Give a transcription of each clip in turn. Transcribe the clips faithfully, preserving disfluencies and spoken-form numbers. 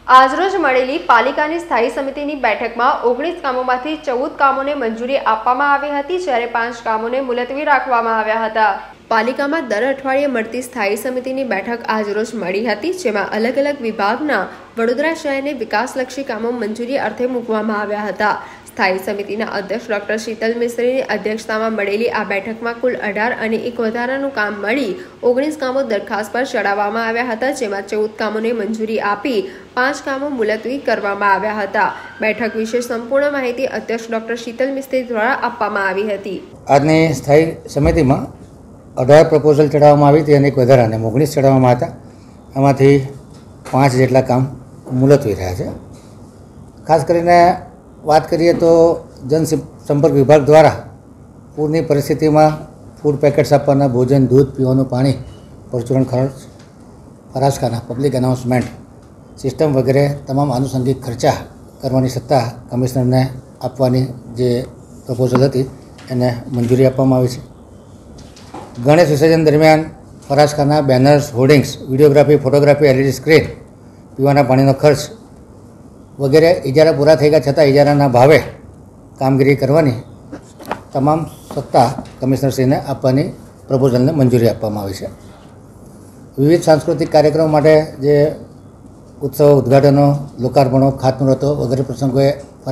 આજરોજ મળેલી પાલિકાની સ્થાયી સમિતિની બેઠકમાં ઓગણીસ કામોમાંથી ચૌદ કામોને મંજૂરી આપવામાં આવી હતી, જ્યારે પાંચ કામોને મુલતવી રાખવામાં આવ્યા હતા। પાલિકામાં દર અઠવાડિયે મળતી સ્થાયી સમિતિની બેઠક આજરોજ મળી હતી, જેમાં અલગ અલગ વિભાગના વડોદરા શહેરને વિકાસલક્ષી કામો મંજૂરી અર્થે મૂકવામાં આવ્યા હતા। સ્થાયી સમિતિના અધ્યક્ષ ડોક્ટર શીતલ મિસ્ત્રીની અધ્યક્ષતામાં મળેલી આ બેઠકમાં કુલ અઢાર અને એક વધારાનું કામ મળી ઓગણીસ કામો દરખાસ્ત પર ચડાવવામાં આવ્યા હતા, જેમાં ચૌદ કામોને મંજૂરી આપી પાંચ કામો મુલતવી કરવામાં આવ્યા હતા। બેઠક વિશે સંપૂર્ણ માહિતી અધ્યક્ષ ડોક્ટર શીતલ મિસ્ત્રી દ્વારા આપવામાં આવી હતી। આજની સ્થાયી સમિતિમાં અઢાર પ્રપોઝલ ચડાવવામાં આવી હતી અને એક વધારાને ઓગણીસ ચડાવવામાં હતા। આમાંથી પાંચ જેટલા કામ મુલતવી રહ્યા છે। ખાસ કરીને વાત કરીએ તો જનસંપર્ક વિભાગ દ્વારા પૂરની પરિસ્થિતિમાં ફૂડ પેકેટ્સ આપવાના, ભોજન, દૂધ, પીવાનું પાણી, પરચુરણ ખર્ચ, ફરાસખાના, પબ્લિક એનાઉન્સમેન્ટ સિસ્ટમ વગેરે તમામ આનુષંગિક ખર્ચા કરવાની સત્તા કમિશનરને આપવાની જે પ્રપોઝલ હતી એને મંજૂરી આપવામાં આવી છે। ગણેશ વિસર્જન દરમિયાન ફરાસખાના, banners, hoardings, videography, photography, LED screen, પીવાના પાણીનો ખર્ચ વગેરે ઇજારા પૂરા થઈ ગયા છતાં ઇજારાના ભાવે કામગીરી કરવાની તમામ સત્તા કમિશનરશ્રીને આપવાની પ્રપોઝલને મંજૂરી આપવામાં આવી છે। વિવિધ સાંસ્કૃતિક કાર્યક્રમો માટે જે ઉત્સવો, ઉદ્ઘાટનો, લોકાર્પણો, ખાતમુહૂર્તો વગેરે પ્રસંગોએ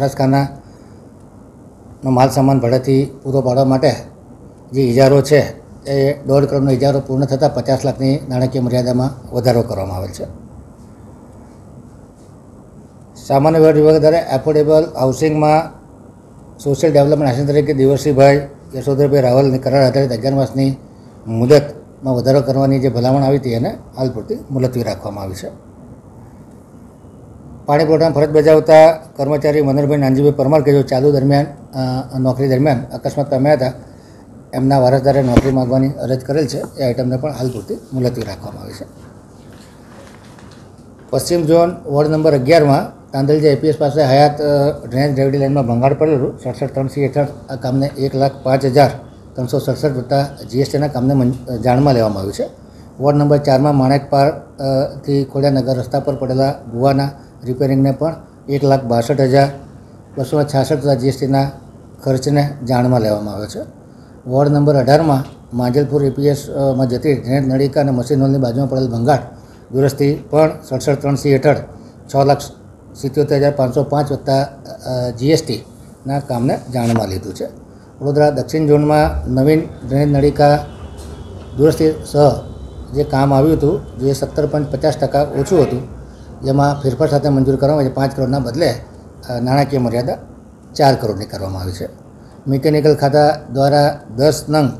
ફરાસખાનાનો માલ સામાન ભાડેથી પૂરો પાડવા માટે જે ઇજારો છે એ દોઢ કરોડનો ઇજારો પૂર્ણ થતાં પચાસ લાખની નાણાકીય મર્યાદામાં વધારો કરવામાં આવેલ છે। સામાન્ય વહીવટ વિભાગ દ્વારા એફોર્ડેબલ હાઉસિંગમાં સોશિયલ ડેવલપમેન્ટ આસિસ્ટન્ટ તરીકે દેવરસિંહભાઈ યશોધરભાઈ રાવલની કરાર આધારિત અગિયાર માસની મુદતમાં વધારો કરવાની જે ભલામણ આવી હતી એને હાલ પૂરતી મુલતવી રાખવામાં આવી છે। પાણી પુરવઠામાં ફરજ બજાવતા કર્મચારી મનોહરભાઈ નાનજીભાઈ પરમાર કે જો ચાલુ દરમિયાન નોકરી દરમિયાન અકસ્માત પામ્યા હતા, એમના વારસદારે નોકરી માંગવાની અરજ કરેલ છે, એ આઇટમને પણ હાલ પૂરતી મુલતવી રાખવામાં આવી છે। પશ્ચિમ ઝોન વોર્ડ નંબર અગિયારમાં તાંદલજા એપીએસ પાસે હયાત ડ્રેનેજ ગ્રેવિટી લાઇનમાં ભંગાણ પડેલું સડસઠ ત્રણ સી હેઠળ આ કામને એક લાખ પાંચ હજાર ત્રણસો સડસઠ વત્તા જીએસટીના કામને જાણમાં લેવામાં આવ્યું છે। વોર્ડ નંબર ચારમાં માણેકપારથી ખોડિયાનગર રસ્તા પર પડેલા ભુવાના રિપેરિંગને પણ એક લાખ બાસઠ હજાર બસો છાસઠ વત્તા જીએસટીના ખર્ચને જાણમાં લેવામાં આવ્યો છે। વોર્ડ નંબર અઢારમાં માંજલપુર એપીએસમાં જતી ડ્રેનેજ નળિકા અને મશીન હોલની બાજુમાં પડેલ ભંગાણ દુરસ્તી પણ સડસઠ ત્રણ સી હેઠળ છ લાખ સિત્યોતેર હજાર પાંચસો પાંચ વત્તા જીએસટીના કામને જાણમાં લીધું છે। વડોદરા દક્ષિણ ઝોનમાં નવીન ડ્રેનેજ નળિકા દુરસ્તી સહ જે કામ આવ્યું હતું, જે સત્તર પોઈન્ટ પચાસ ટકા ઓછું હતું, જેમાં ફેરફાર સાથે મંજૂર કરવામાં આવી છે। પાંચ કરોડના બદલે નાણાકીય મર્યાદા ચાર કરોડની કરવામાં આવી છે। મિકેનિકલ ખાતા દ્વારા દસ નંગ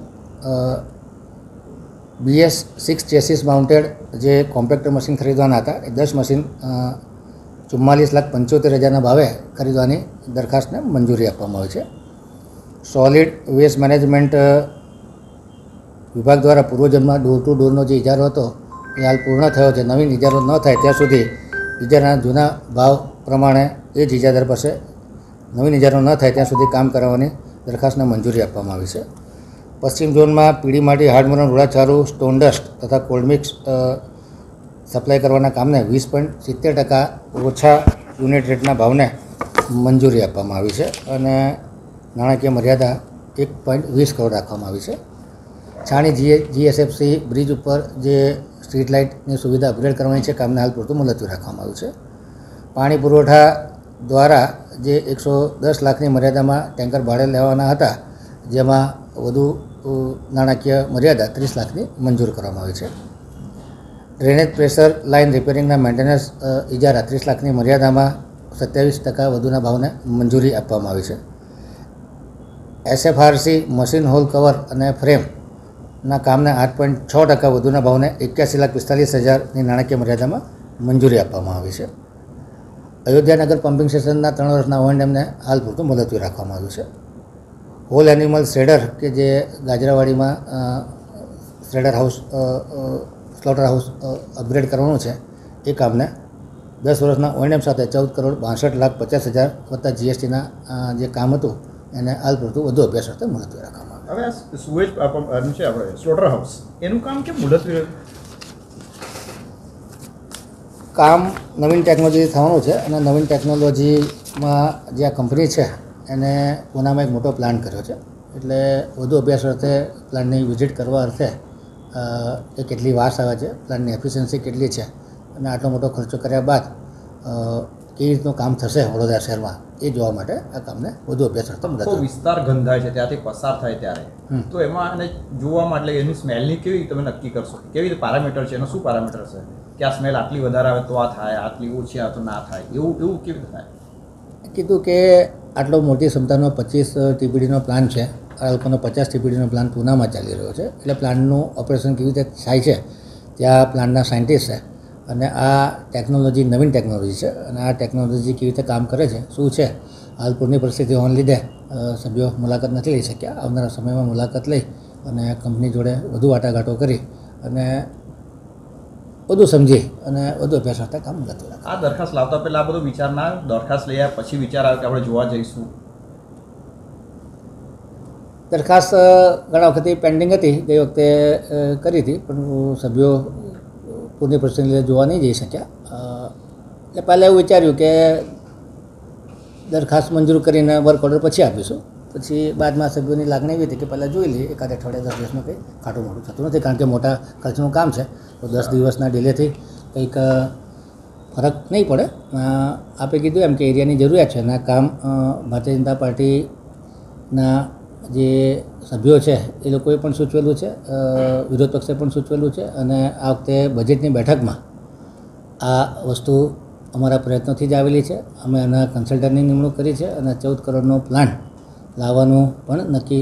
બીએસ સિક્સ ચેસીસ માઉન્ટેડ જે કોમ્પેક્ટર મશીન ખરીદવાના હતા, એ દસ મશીન ચુમ્માલીસ લાખ પંચોતેર હજારના ભાવે ખરીદવાની દરખાસ્તને મંજૂરી આપવામાં આવી છે। સોલિડ વેસ્ટ મેનેજમેન્ટ વિભાગ દ્વારા પૂર્વજન્મમાં ડોર ટુ ડોરનો જે ઇજારો હતો એ હાલ પૂર્ણ થયો છે। નવીન ઇજારો ન થાય ત્યાં સુધી ઇજારાના જૂના ભાવ પ્રમાણે એ જ ઇજાદાર પાસે નવીન ઇજારો ન થાય ત્યાં સુધી કામ કરાવવાની દરખાસ્તને મંજૂરી આપવામાં આવી છે। પશ્ચિમ ઝોનમાં પીળી માટી, હાર્ડમોરન, રૂડાચારું, સ્ટોન ડસ્ટ તથા કોલ્ડમિક્સ સપ્લાય કરવાના કામને વીસ પોઈન્ટ સિત્તેર ટકા ઓછા યુનિટ રેટના ભાવને મંજૂરી આપવામાં આવી છે અને નાણાકીય મર્યાદા એક પોઈન્ટ વીસ કરોડ રાખવામાં આવી છે। છાણી જી જીએસએફસી બ્રિજ ઉપર જે સ્ટ્રીટ લાઇટની સુવિધા અપગ્રેડ કરવાની છે, કામને હાલ પૂરતું મુલતવી રાખવામાં આવ્યું છે। પાણી પુરવઠા દ્વારા જે એકસો દસ લાખની મર્યાદામાં ટેન્કર ભાડે લેવાના હતા, જેમાં વધુ નાણાકીય મર્યાદા ત્રીસ લાખની મંજૂર કરવામાં આવી છે। ડ્રેનેજ પ્રેશર લાઇન રિપેરિંગના મેન્ટેનન્સ ઇજારા ત્રીસ લાખની મર્યાદામાં સત્યાવીસ ટકા વધુના ભાવને મંજૂરી આપવામાં આવી છે। એસએફઆરસી મશીન હોલ કવર અને ફ્રેમના કામને આઠ પોઈન્ટ છ ટકા વધુના ભાવને એક્યાસી લાખ પિસ્તાલીસ હજારની નાણાકીય મર્યાદામાં મંજૂરી આપવામાં આવી છે। અયોધ્યાનગર પમ્પિંગ સ્ટેશનના ત્રણ વર્ષના ઓએનએમને હાલ પૂરતું મુલતવી રાખવામાં આવ્યું છે। હોલ એનિમલ શેડર કે જે ગાજરાવાડીમાં shredder house slaughter house upgrade કરવાનું છે, એ કામને દસ વર્ષના ઓએનએમ સાથે ચૌદ કરોડ બાસઠ લાખ પચાસ હજાર વત્તા જીએસટીના જે કામ હતું એને હાલ પૂરતું વધુ અભ્યાસ અર્થે મુલતવી રાખવામાં આવે। હવે આ સુએજ છે આપણે સ્લોટર હાઉસ, એનું કામ કેમ મુલતવી? કામ નવીન ટેકનોલોજી થવાનું છે અને નવીન ટેકનોલોજીમાં જે આ કંપની છે એને પૂનામાં એક મોટો પ્લાન કર્યો છે, એટલે વધુ અભ્યાસ અર્થે પ્લાનની વિઝિટ કરવા અર્થે એ કેટલી વાસ આવે છે, પ્લાનની એફિશિયન્સી કેટલી છે અને આટલો મોટો ખર્ચો કર્યા બાદ કેવી રીતનું કામ થશે વડોદરા શહેરમાં એ જોવા માટે આ કામને વધુ અભ્યાસ અર્થે મદદ. વિસ્તાર ગંધાય છે ત્યાંથી પસાર થાય ત્યારે તો એમાં એને જોવા માટે એની સ્મેલની કેવી તમે નક્કી કરશો? કેવી રીતે પેરામીટર છે, એનો શું પેરામીટર છે કે આ સ્મેલ આટલી વધારે આવે તો આ થાય, આટલી ઓછી આવે તો ના થાય, એવું એવું કેવી રીતે થાય? કીધું કે આટલો મોટી ક્ષમતાનો પચીસ ટીપીડીનો પ્લાન છે, આ લોકોનો પચાસ ટીપીડીનો પ્લાન પૂનામાં ચાલી રહ્યો છે, એટલે પ્લાનનું ઓપરેશન કેવી રીતે થાય છે ત્યાં પ્લાનના સાયન્ટિસ્ટ છે અને આ ટેકનોલોજી નવીન ટેકનોલોજી છે અને આ ટેકનોલોજી કેવી રીતે કામ કરે છે શું છે, હાલ પૂરની પરિસ્થિતિ હોવાને લીધે સભ્યો મુલાકાત નથી લઈ શક્યા. આવનારા સમયમાં મુલાકાત લઈ અને કંપની જોડે વધુ વાટાઘાટો કરી અને વધુ સમજી અને વધુ અભ્યાસ કરતા કામ કરતું. આ દરખાસ્ત લાવતા પહેલાં આ બધો વિચાર ના આવ્યો? દરખાસ્ત લઈ આવ્યા પછી વિચાર આવ્યો કે આપણે જોવા જઈશું? દરખાસ્ત ઘણા વખતથી પેન્ડિંગ હતી, ગઈ વખતે કરી હતી, પણ સભ્યો પૂરની પરિસ્થિતિને લીધે જોવા નહીં જઈ શક્યા. એટલે પહેલાં એવું વિચાર્યું કે દરખાસ્ત મંજૂર કરીને વર્ક ઓર્ડર પછી આપીશું. પછી બાદમાં સભ્યોની લાગણી એવી હતી કે પહેલાં જોઈ લઈએ, એકાદ અઠવાડિયા દસ દિવસમાં કંઈ ખાટું મોટું થતું નથી, કારણ કે મોટા ખર્ચનું કામ છે, તો દસ દિવસના ડિલેથી કંઈક ફરક નહીં પડે. આપે કીધું એમ કે એરિયાની જરૂરિયાત છે અને આ કામ ભારતીય જનતા પાર્ટીના જે સભ્યો છે એ લોકોએ પણ સૂચવેલું છે, વિરોધ પક્ષે પણ સૂચવેલું છે અને આ વખતે બજેટની બેઠકમાં આ વસ્તુ અમારા પ્રયત્નોથી જ આવેલી છે. અમે આના કન્સલ્ટન્ટની નિમણૂક કરી છે અને ચૌદ કરોડનો પ્લાન લાવવાનું પણ નક્કી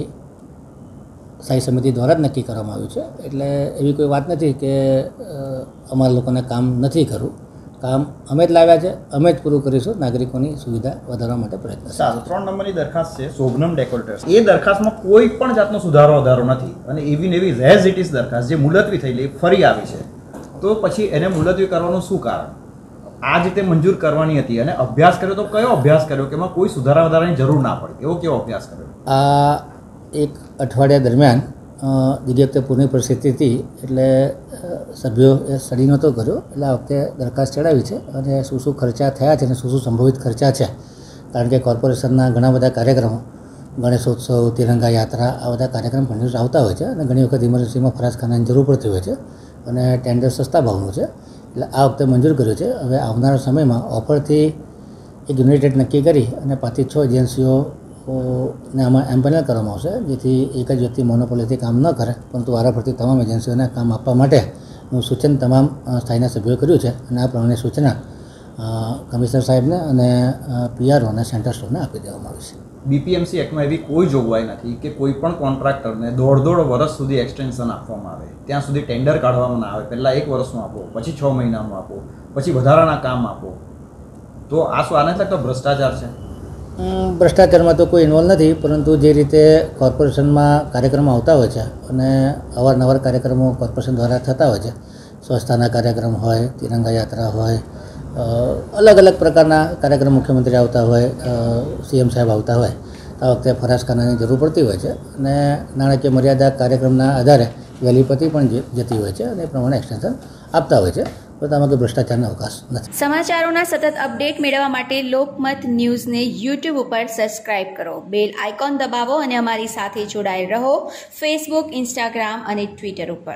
સ્થાયી સમિતિ દ્વારા જ નક્કી કરવામાં આવ્યું છે. એટલે એવી કોઈ વાત નથી કે અમારા લોકોને કામ નથી કરવું, કામ અમે જ લાવ્યા છે, અમે જ પૂરું કરીશું. નાગરિકોની સુવિધા વધારવા માટે પ્રયત્ન. સારું, ત્રણ નંબરની દરખાસ્ત છે શોભનમ ડેકોરેટર્સ. એ દરખાસ્તમાં કોઈ પણ જાતનો સુધારો વધારો નથી અને એવી ને એવી રેઝ ઇટ ઇઝ દરખાસ્ત જે મુલતવી થયેલી ફરી આવી છે, તો પછી એને મુલતવી કરવાનું શું કારણ? આ રીતે મંજૂર કરવાની હતી અને અભ્યાસ કર્યો તો કયો અભ્યાસ કર્યો કે એમાં કોઈ સુધારા વધારાની જરૂર ના પડે, એવો કેવો અભ્યાસ કર્યો? આ એક અઠવાડિયા દરમિયાન બીજી વખતે પૂરની પરિસ્થિતિ હતી એટલે સભ્યો એ સ્ટડી નહોતો કર્યો, એટલે આ વખતે દરખાસ્ત ચડાવી છે અને શું શું ખર્ચા થયા છે અને શું શું સંભવિત ખર્ચા છે, કારણ કે કોર્પોરેશનના ઘણા બધા કાર્યક્રમો, ગણેશોત્સવ, તિરંગા યાત્રા, આ બધા કાર્યક્રમ કન્ટિન્યુઅસ આવતા હોય છે અને ઘણી વખત ઇમરજન્સીમાં ફરજખાનાની જરૂર પડતી હોય છે અને ટેન્ડર સસ્તા ભાવનું છે, એટલે આ વખતે મંજૂર કર્યું છે. હવે આવનારા સમયમાં ઓફરથી એક યુનિટેડ નક્કી કરી અને પાંચથી છ એજન્સીઓ ને આમાં એમ્પેનલ કરવામાં આવશે, જેથી એક જ વ્યક્તિ મોનોપોલીથી કામ ન કરે, પરંતુ વારાફરતી તમામ એજન્સીઓને કામ આપવા માટેનું સૂચન તમામ સ્થાયીના સભ્યોએ કર્યું છે અને આ પ્રમાણે સૂચના કમિશનર સાહેબને અને પીઆરઓ અને સેન્ટર સ્ટોરને આપી દેવામાં આવી છે. બીપીએમસી એક્ટમાં એવી કોઈ જોગવાઈ નથી કે કોઈ પણ કોન્ટ્રાક્ટરને દોઢ દોઢ વર્ષ સુધી એક્સટેન્શન આપવામાં આવે, ત્યાં સુધી ટેન્ડર કાઢવામાં ના આવે. પહેલાં એક વર્ષનું આપો, પછી છ મહિનાનું આપો, પછી વધારાના કામ આપો. તો આ શું આને લાગતો ભ્રષ્ટાચાર છે? ભ્રષ્ટાચારમાં તો કોઈ ઇન્વોલ્વ નથી, પરંતુ જે રીતે કોર્પોરેશનમાં કાર્યક્રમો આવતા હોય છે અને અવારનવાર કાર્યક્રમો કોર્પોરેશન દ્વારા થતા હોય છે, સ્વચ્છતાના કાર્યક્રમ હોય, તિરંગા યાત્રા હોય, અલગ અલગ પ્રકારના કાર્યક્રમ મુખ્યમંત્રી આવતા હોય, સીએમ સાહેબ આવતા હોય, આ વખતે ફરાસખાનાની જરૂર પડતી હોય છે અને નાણાકીય મર્યાદા કાર્યક્રમના આધારે વહેલી પતી પણ જતી હોય છે અને એ પ્રમાણે એક્સટેન્શન આપતા હોય છે, તો આમાં કોઈ ભ્રષ્ટાચારનો અવકાશ નથી. સમાચારોના સતત અપડેટ મેળવવા માટે લોકમત ન્યૂઝને યુટ્યુબ ઉપર સબસ્ક્રાઇબ કરો, બેલ આઇકોન દબાવો અને અમારી સાથે જોડાયેલ રહો ફેસબુક, ઇન્સ્ટાગ્રામ અને ટ્વિટર ઉપર.